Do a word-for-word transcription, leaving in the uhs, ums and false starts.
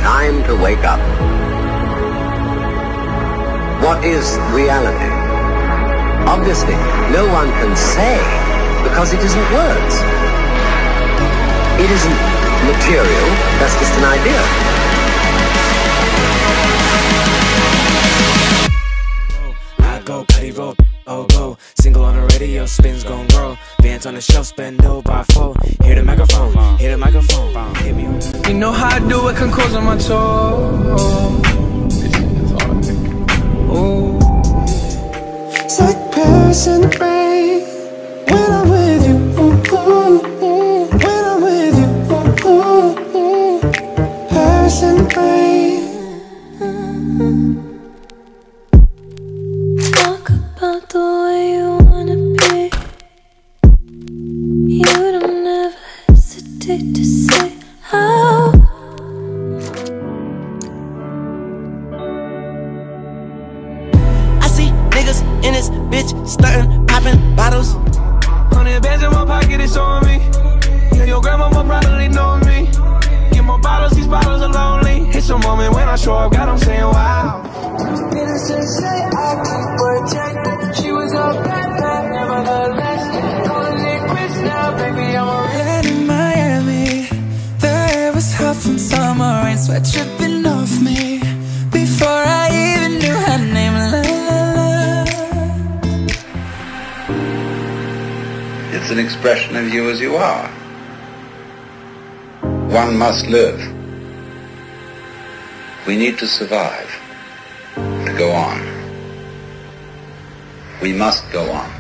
time to wake up. What is reality? Obviously, no one can say, because it isn't words. It isn't material, that's just an idea. I go, cutty roll, oh go. Single on the radio, spins gon' grow. Bands on the shelf, spend no by four. Hear the microphone, hear the microphone. Hit me on the... You know how I do it, can close on my toes. Ooh. It's like Paris and the rain when I'm with you. Ooh, ooh, ooh. When I'm with you. Ooh, ooh, ooh. Paris and the rain. Talk about the way you wanna be. You don't ever hesitate to say how. Niggas in this bitch stuntin', poppin' bottles. Hundred bands in my pocket, it's on me. Yeah, your grandma will probably know me. Get more bottles, these bottles are lonely. It's a moment when I show up, God, I'm saying wow. Innocent say I keep her check. She was a bad, bad, nevertheless. Calling it quits now, baby, I'm a Red in Miami, the air was hot from summer rain, sweat dripping off me. Before I even knew her name, la la la. It's an expression of you as you are. One must live. We need to survive, to go on. We must go on.